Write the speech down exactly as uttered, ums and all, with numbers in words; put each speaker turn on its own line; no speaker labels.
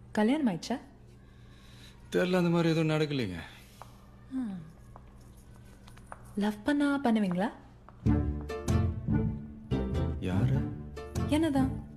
கல்யாணம் ஆயிடுச்சா?
தெரியல, அந்த மாதிரி எதுவும் நடக்கலைங்க.
லவ் பண்ணா பண்ணுவீங்களா?
யாரு?
என்னதான்